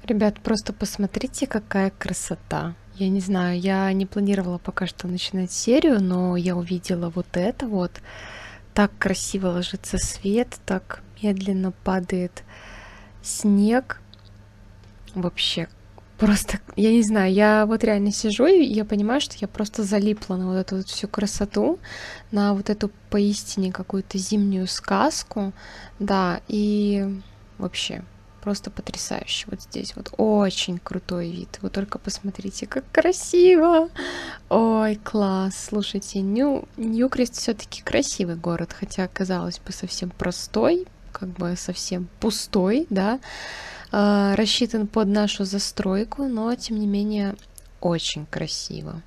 Ребят, просто посмотрите, какая красота. Я не знаю, я не планировала пока что начинать серию, но я увидела вот это вот. Так красиво ложится свет, так медленно падает снег. Вообще, просто, я не знаю, я вот реально сижу, и я понимаю, что я просто залипла на вот эту вот всю красоту, на вот эту поистине какую-то зимнюю сказку. Да, и вообще просто потрясающе. Вот здесь вот очень крутой вид. Вы только посмотрите, как красиво. Ой, класс. Слушайте, Ньюкрест все-таки красивый город, хотя, казалось бы, совсем простой, как бы совсем пустой, да, рассчитан под нашу застройку, но, тем не менее, очень красиво.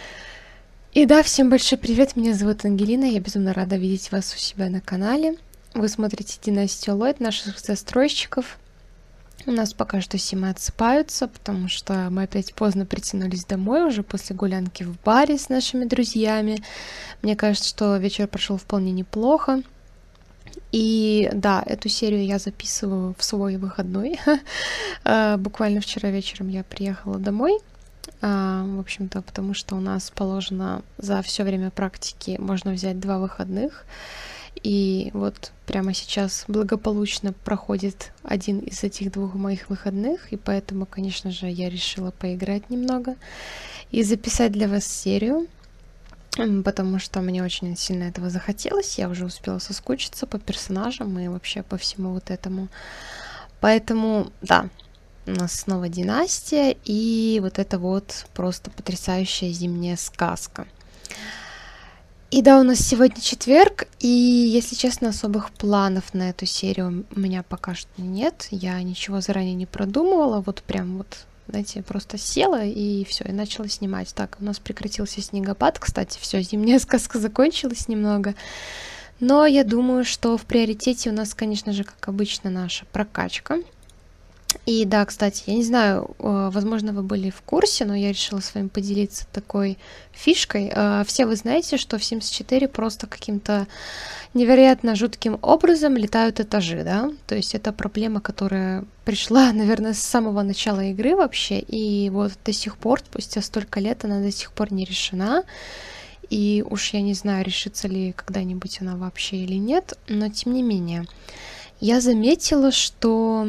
И да, всем большой привет, меня зовут Ангелина, я безумно рада видеть вас у себя на канале. Вы смотрите династию Ллойд, наших застройщиков. У нас пока что все мы отсыпаются, потому что мы опять поздно притянулись домой, уже после гулянки в баре с нашими друзьями. Мне кажется, что вечер прошел вполне неплохо. И да, эту серию я записываю в свой выходной. Буквально вчера вечером я приехала домой. В общем-то, потому что у нас положено за все время практики можно взять 2 выходных. И вот прямо сейчас благополучно проходит один из этих 2 моих выходных, и поэтому, конечно же, я решила поиграть немного и записать для вас серию, потому что мне очень сильно этого захотелось, я уже успела соскучиться по персонажам и вообще по всему вот этому. Поэтому, да, у нас снова династия, и вот это вот просто потрясающая зимняя сказка. И да, у нас сегодня четверг, и, если честно, особых планов на эту серию у меня пока что нет. Я ничего заранее не продумывала, вот прям вот, знаете, просто села и все, и начала снимать. Так, у нас прекратился снегопад, кстати, все, зимняя сказка закончилась немного. Но я думаю, что в приоритете у нас, конечно же, как обычно, наша прокачка. И да, кстати, я не знаю, возможно, вы были в курсе, но я решила с вами поделиться такой фишкой. Все вы знаете, что в Sims 4 просто каким-то невероятно жутким образом летают этажи, да? То есть это проблема, которая пришла, наверное, с самого начала игры вообще, и вот до сих пор, спустя столько лет, она до сих пор не решена. И уж я не знаю, решится ли когда-нибудь она вообще или нет, но тем не менее. Я заметила, что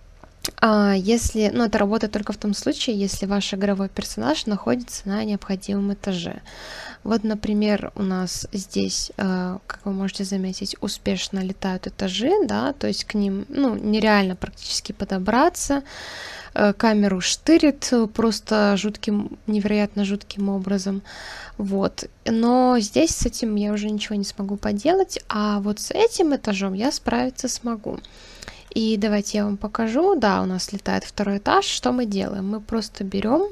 если, ну, это работает только в том случае, если ваш игровой персонаж находится на необходимом этаже. Вот, например, у нас здесь, как вы можете заметить, успешно летают этажи, да, то есть к ним, ну, нереально практически подобраться. Камеру штырит просто жутким, невероятно жутким образом. Вот. Но здесь с этим я уже ничего не смогу поделать, а вот с этим этажом я справиться смогу. И давайте я вам покажу. Да, у нас летает 2-й этаж. Что мы делаем? Мы просто берем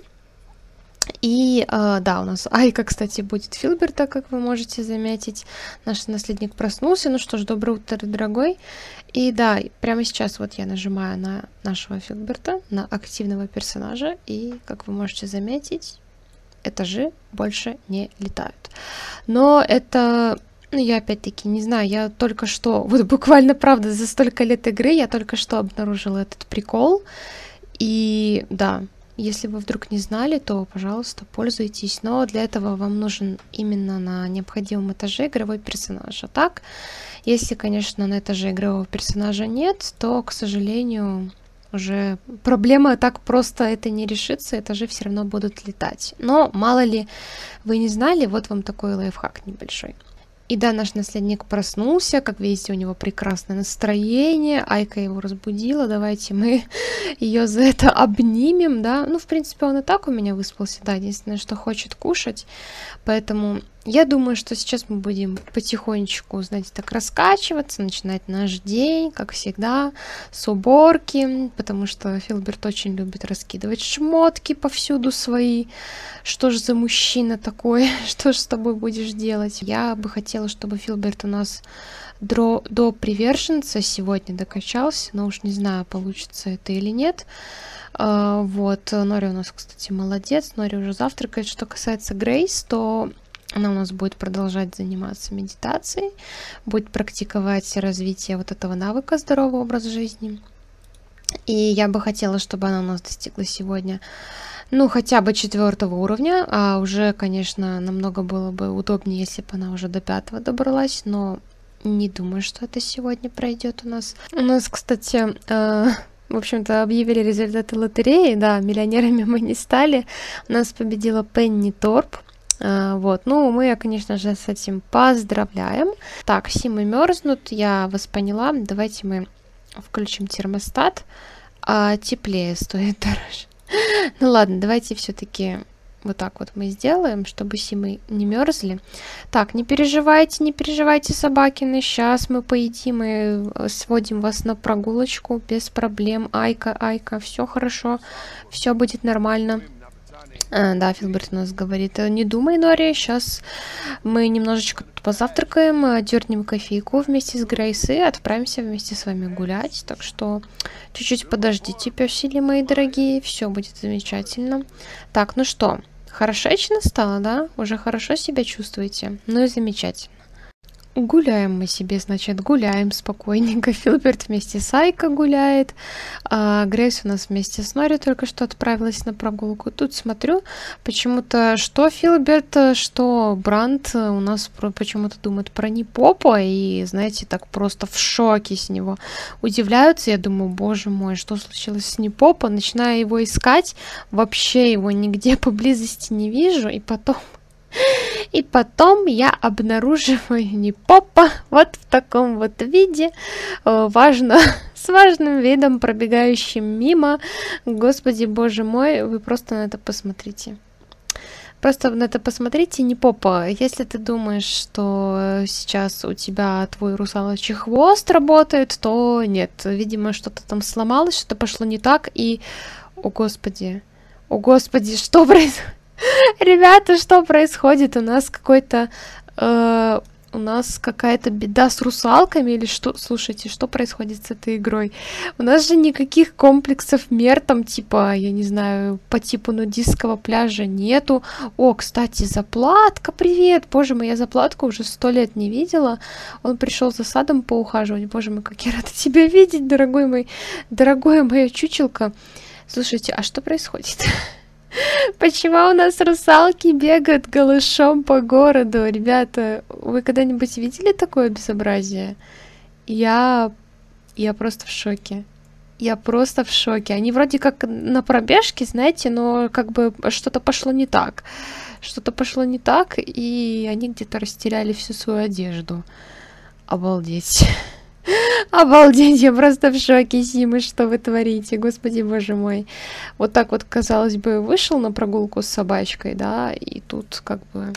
и, да, у нас Айка, кстати, будет Филберта, как вы можете заметить. Наш наследник проснулся. Ну что ж, доброе утро, дорогой. И да, прямо сейчас вот я нажимаю на нашего Филберта, на активного персонажа. И, как вы можете заметить, этажи больше не летают. Но это... Ну, я опять-таки не знаю, я только что, вот буквально, правда, за столько лет игры я только что обнаружила этот прикол. И да, если вы вдруг не знали, то, пожалуйста, пользуйтесь. Но для этого вам нужен именно на необходимом этаже игровой персонаж. А так, если, конечно, на этаже игрового персонажа нет, то, к сожалению, уже проблема так просто это не решится, этажи все равно будут летать. Но мало ли вы не знали, вот вам такой лайфхак небольшой. И да, наш наследник проснулся, как видите, у него прекрасное настроение, Айка его разбудила, давайте мы ее за это обнимем, да. Ну, в принципе, он и так у меня выспался, да, единственное, что хочет кушать, поэтому я думаю, что сейчас мы будем потихонечку, знаете, так раскачиваться, начинать наш день, как всегда, с уборки, потому что Филберт очень любит раскидывать шмотки повсюду свои. Что ж за мужчина такой? Что ж с тобой будешь делать? Я бы хотела, чтобы Филберт у нас до приверженца сегодня докачался, но уж не знаю, получится это или нет. Вот, Нори у нас, кстати, молодец. Нори уже завтракает. Что касается Грейс, то она у нас будет продолжать заниматься медитацией, будет практиковать развитие вот этого навыка здорового образа жизни. И я бы хотела, чтобы она у нас достигла сегодня, ну, хотя бы 4 уровня, а уже, конечно, намного было бы удобнее, если бы она уже до 5 добралась, но не думаю, что это сегодня пройдет у нас. У нас, кстати, в общем-то, объявили результаты лотереи, да, миллионерами мы не стали. У нас победила Пенни Торп. Вот, ну, мы ее, конечно же, с этим поздравляем. Так, Симы мерзнут, я вас поняла. Давайте мы включим термостат. Теплее стоит дороже. Ну ладно, давайте все-таки вот так вот мы сделаем, чтобы Симы не мерзли. Так, не переживайте, собакины. Сейчас мы поедим и сводим вас на прогулочку без проблем. Айка, все хорошо, все будет нормально. Да, Филберт у нас говорит, не думай, Нори, сейчас мы немножечко тут позавтракаем, дернем кофейку вместе с Грейс и отправимся вместе с вами гулять. Так что чуть-чуть подождите, пёсели мои дорогие, все будет замечательно. Так, ну что, хорошечно стало, да? Уже хорошо себя чувствуете? Ну и замечательно. Гуляем мы себе, значит, гуляем спокойненько. Филберт вместе с Айко гуляет. Грейс у нас вместе с Нори только что отправилась на прогулку. Тут смотрю, почему-то что Филберт, что Бранд у нас почему-то думают про Непопа. И, знаете, так просто в шоке с него удивляются. Я думаю, боже мой, что случилось с Непопа? Начинаю его искать. Вообще его нигде поблизости не вижу. И потом я обнаруживаю Непопа вот в таком вот виде, с важным видом, пробегающим мимо. Господи, боже мой, вы просто на это посмотрите. Просто на это посмотрите, Непопа, если ты думаешь, что сейчас у тебя твой русалочий хвост работает, то нет, видимо, что-то там сломалось, что-то пошло не так, и... О, Господи, что происходит? Ребята, что происходит? У нас какая-то беда с русалками или что? Слушайте, что происходит с этой игрой? У нас же никаких комплексов мер там, типа, я не знаю, по типу нудистского пляжа нету. О, кстати, Заплатка, привет! Боже мой, я Заплатку уже 100 лет не видела. Он пришел за садом поухаживать. Боже мой, как я рада тебя видеть, дорогое мое чучелко. Слушайте, а что происходит? Почему у нас русалки бегают голышом по городу? Ребята, вы когда-нибудь видели такое безобразие? Я просто в шоке. Я просто в шоке. Они вроде как на пробежке, знаете, но как бы что-то пошло не так. И они где-то растеряли всю свою одежду. Обалдеть. Обалдеть, я просто в шоке, Симы, что вы творите, господи, боже мой. Вот так вот, казалось бы, вышел на прогулку с собачкой, да, и тут как бы...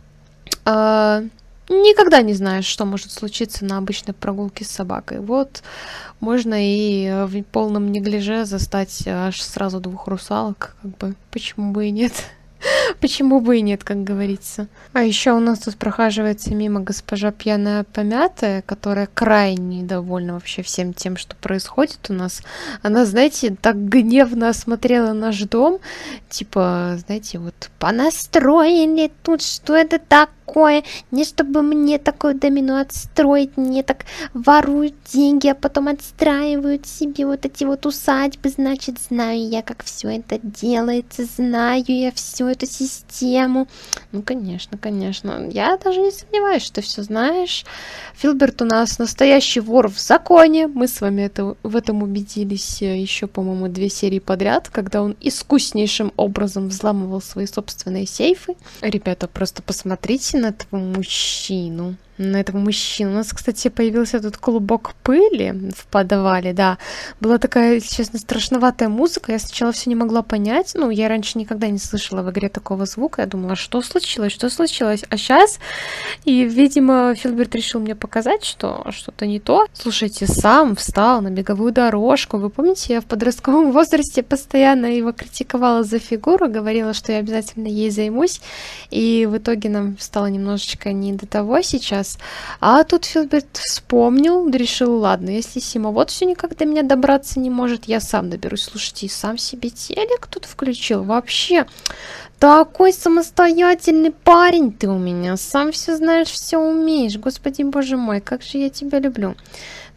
никогда не знаешь, что может случиться на обычной прогулке с собакой. Вот, можно и в полном неглиже застать аж сразу 2 русалок, как бы, почему бы и нет. Почему бы и нет, как говорится. А еще у нас тут прохаживается мимо госпожа пьяная помятая, которая крайне недовольна вообще всем тем, что происходит у нас. Она, знаете, так гневно осмотрела наш дом. Типа, знаете, вот понастроили тут, что это такое? Не чтобы мне такое домино отстроить, мне так воруют деньги, а потом отстраивают себе вот эти вот усадьбы. Значит, знаю я, как все это делается, знаю я всю эту систему. Ну, конечно, конечно. Я даже не сомневаюсь, что ты все знаешь. Филберт у нас настоящий вор в законе. Мы с вами в этом убедились еще, по-моему, 2 серии подряд, когда он искуснейшим образом взламывал свои собственные сейфы. Ребята, просто посмотрите на этого мужчину. У нас, кстати, появился тут клубок пыли в подвале, да. Была такая, если честно, страшноватая музыка. Я сначала все не могла понять. Ну, я раньше никогда не слышала в игре такого звука. Я думала, что случилось? А сейчас, и, видимо, Филберт решил мне показать, что что-то не то. Слушайте, сам встал на беговую дорожку. Вы помните, я в подростковом возрасте постоянно его критиковала за фигуру, говорила, что я обязательно ей займусь. И в итоге нам стало немножечко не до того сейчас. А тут Филберт вспомнил, решил, ладно, если Сима вот все никак до меня добраться не может, я сам доберусь. Слушайте, сам себе телек тут включил. Вообще, такой самостоятельный парень ты у меня. Сам все знаешь, все умеешь. Господи, боже мой, как же я тебя люблю.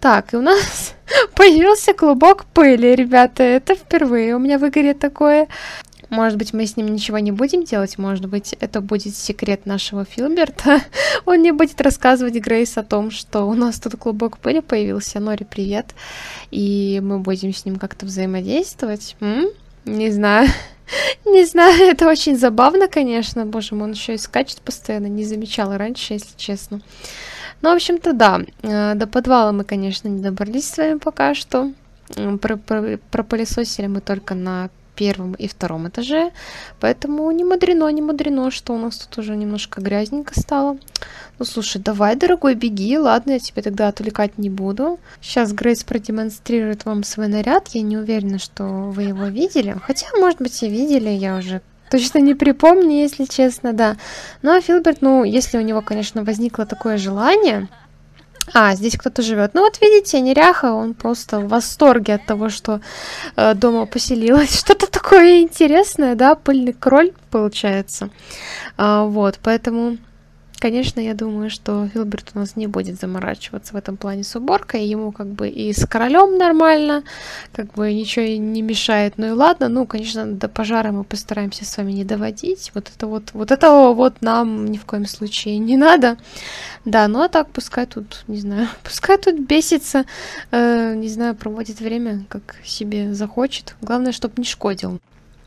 Так, и у нас появился клубок пыли, ребята. Это впервые у меня в игре такое. Может быть, мы с ним ничего не будем делать, может быть, это будет секрет нашего Филберта. Он не будет рассказывать Грейс о том, что у нас тут клубок пыли появился. Нори, привет. И мы будем с ним как-то взаимодействовать. Не знаю. Не знаю, это очень забавно, конечно. Боже мой, он еще и скачет постоянно. Не замечала раньше, если честно. Ну, в общем-то, да. До подвала мы, конечно, не добрались с вами пока что. Пропылесосили мы только на первом и втором этаже, поэтому не мудрено, что у нас тут уже немножко грязненько стало. Ну, слушай, давай, дорогой, беги, ладно, я тебя тогда отвлекать не буду. Сейчас Грейс продемонстрирует вам свой наряд, я не уверена, что вы его видели, хотя, может быть, и видели, я уже точно не припомню, если честно, да. Ну, а Филберт, ну, если у него, конечно, возникло такое желание... А, здесь кто-то живет. Ну вот видите, неряха, он просто в восторге от того, что дома поселилась. Что-то такое интересное, да, пыльный кроль получается. Вот, поэтому, конечно, я думаю, что Филберт у нас не будет заморачиваться в этом плане с уборкой. Ему как бы и с королем нормально, как бы ничего и не мешает. Ну и ладно, ну, конечно, до пожара мы постараемся с вами не доводить. Вот этого вот нам ни в коем случае не надо. Да, ну а так, пускай тут, не знаю, пускай тут бесится, не знаю, проводит время, как себе захочет. Главное, чтобы не шкодил.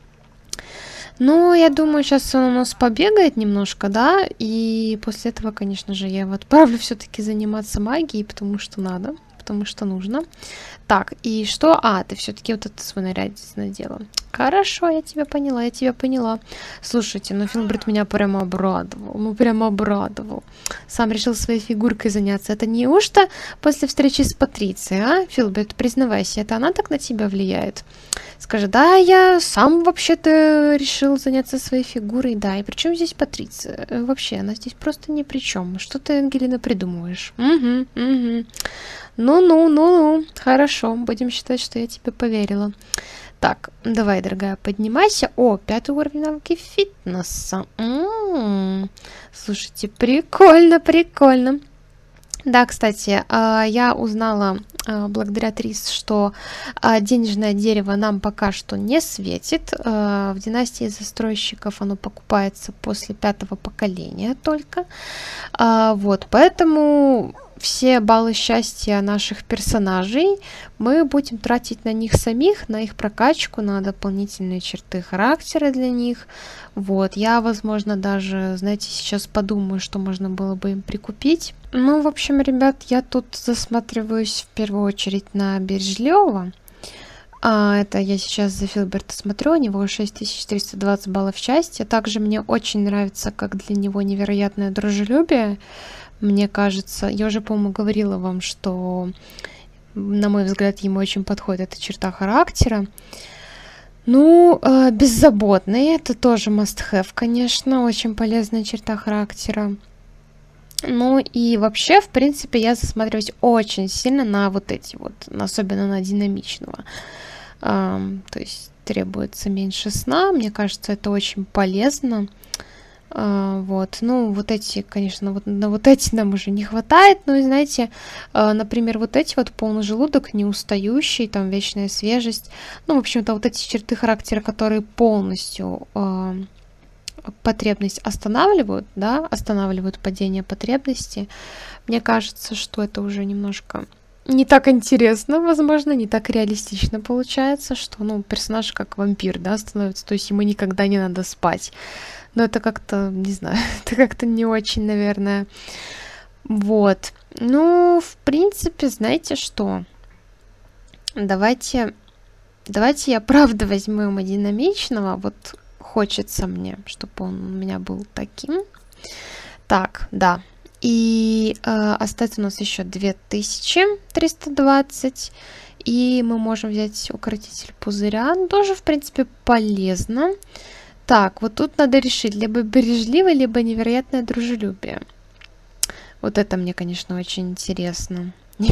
Ну, я думаю, сейчас он у нас побегает немножко, да, и после этого, конечно же, я его отправлю все-таки заниматься магией, потому что надо, потому что нужно. Так, и что? А, ты все-таки вот это свой наряд надела. Хорошо, я тебя поняла. Слушайте, ну Филберт меня прямо обрадовал. Сам решил своей фигуркой заняться. Это неужто после встречи с Патрицией, а? Филберт, признавайся, это она так на тебя влияет? Скажи, да, я сам вообще-то решил заняться своей фигурой, да, и при чем здесь Патриция? Вообще, она здесь просто ни при чем. Что ты, Ангелина, придумываешь? Угу. Ну, хорошо, будем считать, что я тебе поверила. Так, давай, дорогая, поднимайся. О, 5 уровень навыки фитнеса. Слушайте, прикольно. Да, кстати, я узнала благодаря Трис, что денежное дерево нам пока что не светит. В династии застройщиков оно покупается после 5-го поколения только. Вот, поэтому все баллы счастья наших персонажей мы будем тратить на них самих, на их прокачку, на дополнительные черты характера для них. Вот, я, возможно, даже, знаете, сейчас подумаю, что можно было бы им прикупить. Ну, в общем, ребят, я тут засматриваюсь в первую очередь на Бережливого. Это я сейчас за Филберта смотрю, у него 6320 баллов счастья. Также мне очень нравится, как для него невероятное дружелюбие. Мне кажется, я уже, по-моему, говорила вам, что, на мой взгляд, ему очень подходит эта черта характера. Ну, беззаботный, это тоже must-have, конечно, очень полезная черта характера. Ну и вообще, в принципе, я засматриваюсь очень сильно на вот эти вот, особенно на динамичного. То есть требуется меньше сна, мне кажется, это очень полезно. Вот, ну, вот эти, конечно, вот эти нам уже не хватает, ну, и знаете, например, вот эти вот полный желудок, не устающий, там, вечная свежесть, ну, в общем-то, вот эти черты характера, которые полностью потребность останавливают, да, останавливают падение потребности, мне кажется, что это уже немножко не так интересно, возможно, не так реалистично получается, что, ну, персонаж как вампир, да, становится, то есть ему никогда не надо спать. Но это как-то, не знаю, это как-то не очень, наверное. Вот. Ну, в принципе, знаете что? Давайте я правда возьму ему динамичного. Вот хочется мне, чтобы он у меня был таким. Так, да. И остается у нас еще 2320. И мы можем взять укротитель пузыря. Тоже, в принципе, полезно. Так, вот тут надо решить, либо бережливое, либо невероятное дружелюбие. Вот это мне, конечно, очень интересно.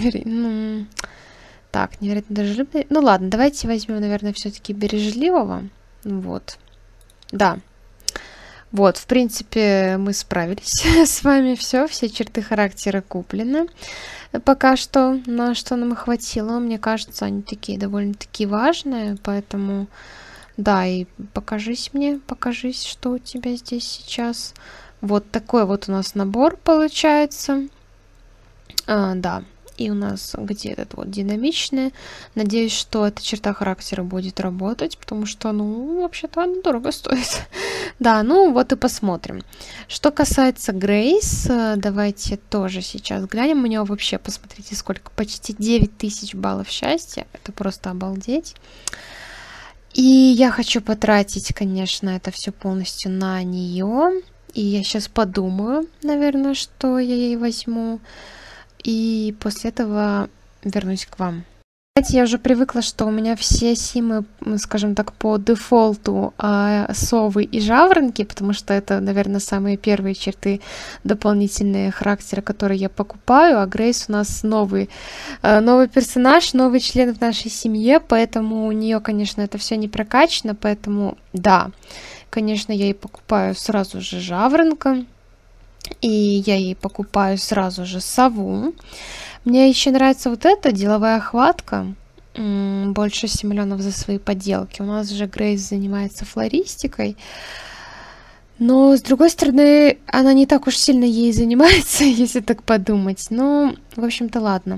Так, невероятное дружелюбие. Ну ладно, давайте возьмем, наверное, все-таки бережливого. Вот. Да. Вот, в принципе, мы справились с вами. Все черты характера куплены. Пока что, на что нам хватило. Мне кажется, они такие довольно-таки важные, поэтому, да, и покажись, что у тебя здесь сейчас. Вот такой вот у нас набор получается. Да, и у нас где этот вот динамичный. Надеюсь, что эта черта характера будет работать, потому что, ну, вообще-то она дорого стоит. Да, ну вот и посмотрим. Что касается Грейс, давайте тоже сейчас глянем. У нее вообще, посмотрите, сколько, почти 9000 баллов счастья. Это просто обалдеть. И я хочу потратить, конечно, это все полностью на нее. И я сейчас подумаю, наверное, что я ей возьму. И после этого вернусь к вам. Знаете, я уже привыкла, что у меня все симы, скажем так, по дефолту совы и жаворонки, потому что это, наверное, самые первые черты дополнительные характера, которые я покупаю. А Грейс у нас новый персонаж, новый член в нашей семье, поэтому у нее, конечно, это все не прокачано, поэтому да, конечно, я ей покупаю сразу же жаворонка. И я ей покупаю сразу же сову. Мне еще нравится вот эта деловая хватка. Больше 7 миллионов за свои поделки. У нас же Грейс занимается флористикой. Но, с другой стороны, она не так уж сильно ей занимается, если так подумать. Ну, в общем-то, ладно.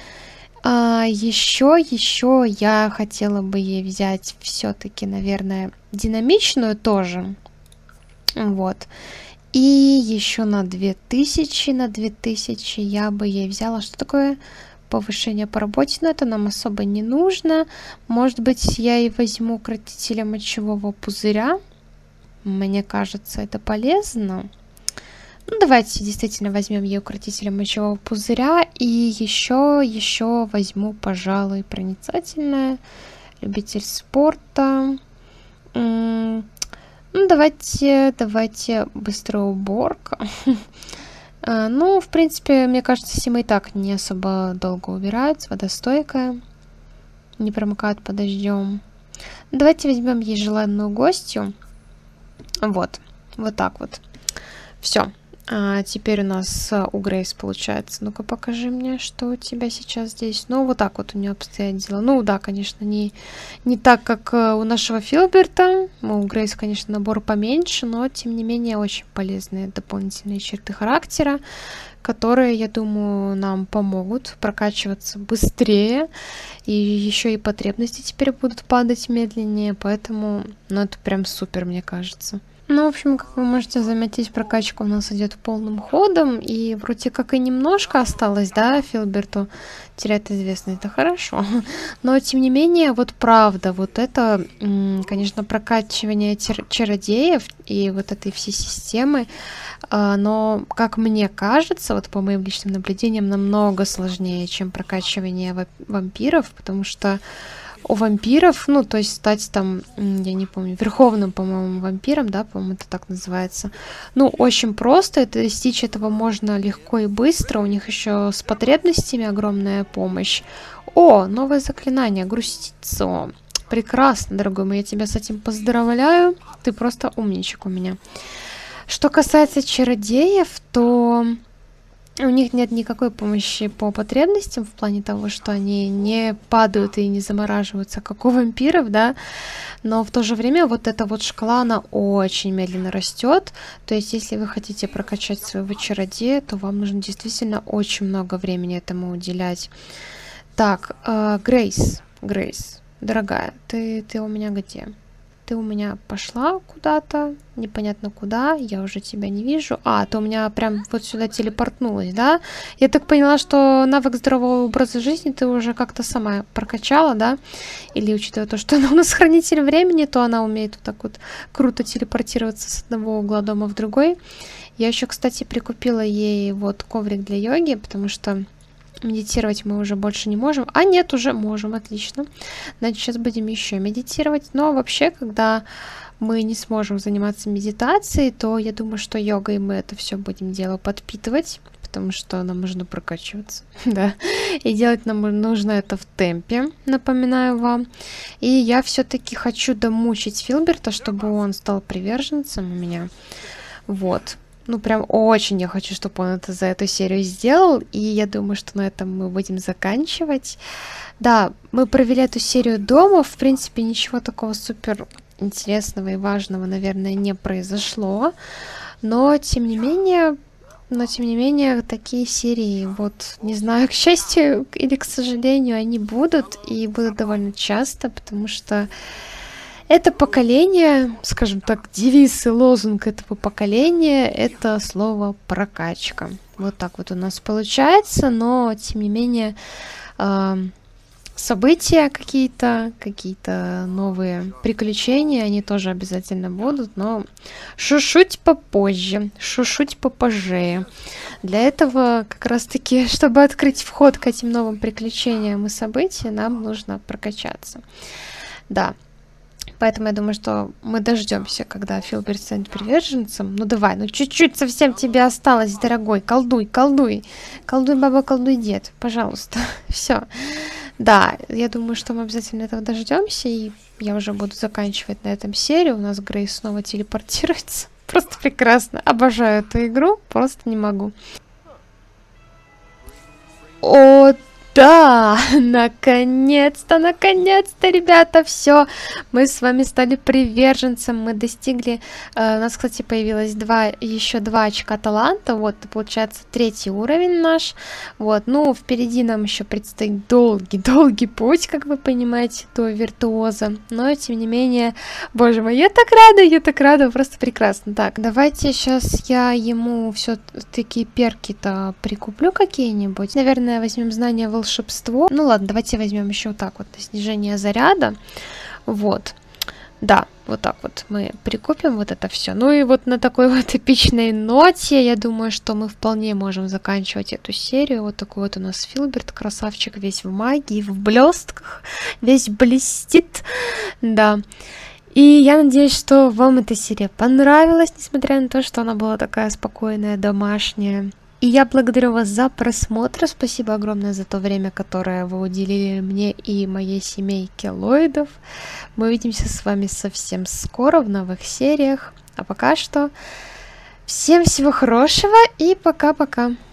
Еще я хотела бы ей взять все-таки, наверное, динамичную тоже. Вот. И еще на 2000 я бы ей взяла. Что такое повышение по работе? Но это нам особо не нужно. Может быть, я и возьму укротителя мочевого пузыря. Мне кажется, это полезно. Ну, давайте действительно возьмем ей укротителя мочевого пузыря. И еще возьму, пожалуй, проницательное. Любитель спорта. Ну, давайте быстрая уборка. Ну, в принципе, мне кажется, Сима и так не особо долго убирается, водостойкая, не промокает под дождем. Давайте возьмем ей желанную гостью. Вот так вот. Все. Теперь у нас у Грейс получается. Ну-ка, покажи мне, что у тебя сейчас здесь. Ну, вот так вот у нее обстоят дела. Ну, да, конечно, не так, как у нашего Филберта. У Грейс, конечно, набор поменьше, но, тем не менее, очень полезные дополнительные черты характера, которые, я думаю, нам помогут прокачиваться быстрее. И еще и потребности теперь будут падать медленнее. Поэтому, ну, это прям супер, мне кажется. Ну, в общем, как вы можете заметить, прокачка у нас идет полным ходом, и вроде как и немножко осталось, да, Филберту терять известность, это хорошо. Но, тем не менее, вот правда, вот это, конечно, прокачивание чародеев и вот этой всей системы, но, как мне кажется, вот по моим личным наблюдениям, намного сложнее, чем прокачивание вампиров, потому что у вампиров, ну, то есть стать там, я не помню, верховным, по-моему, вампиром, да, по-моему, это так называется. Ну, очень просто, это достичь этого можно легко и быстро, у них еще с потребностями огромная помощь. О, новое заклинание, грустицо. Прекрасно, дорогой мой, я тебя с этим поздравляю, ты просто умничек у меня. Что касается чародеев, то у них нет никакой помощи по потребностям в плане того, что они не падают и не замораживаются, как у вампиров, да, но в то же время вот эта вот шкала, она очень медленно растет, то есть если вы хотите прокачать своего чародея, то вам нужно действительно очень много времени этому уделять. Так, Грейс, дорогая, ты у меня где? Ты у меня пошла куда-то, непонятно куда, я уже тебя не вижу. Ты у меня прям вот сюда телепортнулась, да? Я так поняла, что навык здорового образа жизни ты уже как-то сама прокачала, да? Или учитывая то, что она у нас хранитель времени, то она умеет вот так вот круто телепортироваться с одного угла дома в другой. Я еще, кстати, прикупила ей вот коврик для йоги, потому что медитировать мы уже больше не можем. Нет, уже можем, отлично. Значит, сейчас будем еще медитировать. Но вообще, когда мы не сможем заниматься медитацией, то я думаю, что йогой мы это все будем дело подпитывать. потому что нам нужно прокачиваться, да, и делать нам нужно это в темпе, напоминаю вам. И я все-таки хочу домучить Филберта, чтобы он стал приверженцем у меня, вот. Ну, прям очень я хочу, чтобы он это за эту серию сделал, и я думаю, что на этом мы будем заканчивать. Да, мы провели эту серию дома, в принципе, ничего такого супер интересного и важного, наверное, не произошло, но, тем не менее, такие серии, вот, не знаю, к счастью или к сожалению, они будут, и будут довольно часто, потому что это поколение, скажем так, девиз и лозунг этого поколения — это слово «прокачка». Вот так вот у нас получается, но, тем не менее, события какие-то новые приключения, они тоже обязательно будут, но шушуть попозже, шушуть попозже. Для этого, как раз-таки, чтобы открыть вход к этим новым приключениям и событиям, нам нужно прокачаться. Да. Поэтому я думаю, что мы дождемся, когда Филберт станет приверженцем. Ну давай, ну чуть-чуть совсем тебе осталось, дорогой. Колдуй, колдуй. Колдуй, баба, колдуй, дед. Пожалуйста. Все. Да, я думаю, что мы обязательно этого дождемся. И я уже буду заканчивать на этом серию. У нас Грейс снова телепортируется. Просто прекрасно. Обожаю эту игру. Просто не могу. О, да, наконец-то, ребята, все, мы с вами стали приверженцем, мы достигли, у нас, кстати, появилось еще два очка таланта, вот, получается, 3-й уровень наш, вот, ну, впереди нам еще предстоит долгий путь, как вы понимаете, до виртуоза, но, тем не менее, боже мой, я так рада, просто прекрасно. Так, давайте сейчас я ему все-таки перки-то прикуплю какие-нибудь, наверное, возьмем знания волшебство. Ну ладно, давайте возьмем еще вот так вот снижение заряда. Вот. Да, вот так вот мы прикупим вот это все. Ну и вот на такой вот эпичной ноте, я думаю, что мы вполне можем заканчивать эту серию. Вот такой вот у нас Филберт, красавчик, весь в магии, в блестках, весь блестит. Да. И я надеюсь, что вам эта серия понравилась, несмотря на то, что она была такая спокойная, домашняя. И я благодарю вас за просмотр. Спасибо огромное за то время, которое вы уделили мне и моей семейке Ллойдов. Мы увидимся с вами совсем скоро в новых сериях. А пока что всем всего хорошего и пока-пока.